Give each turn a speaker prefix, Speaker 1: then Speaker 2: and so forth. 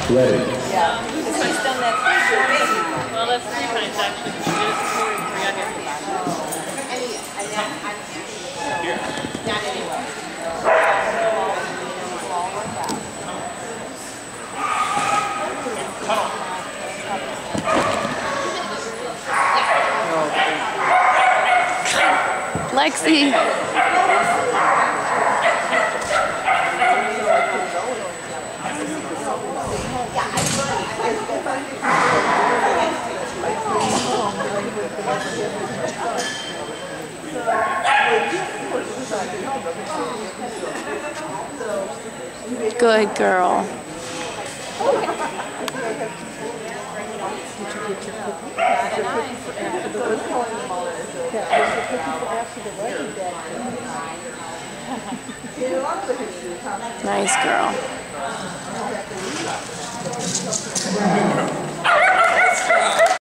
Speaker 1: Ready.
Speaker 2: Yeah. Because he's done that 3 times.
Speaker 3: Well, that's 3 times actually. He did it before and forgot him.
Speaker 2: Here. Not anyway.
Speaker 4: Lexi. Good girl. Nice girl.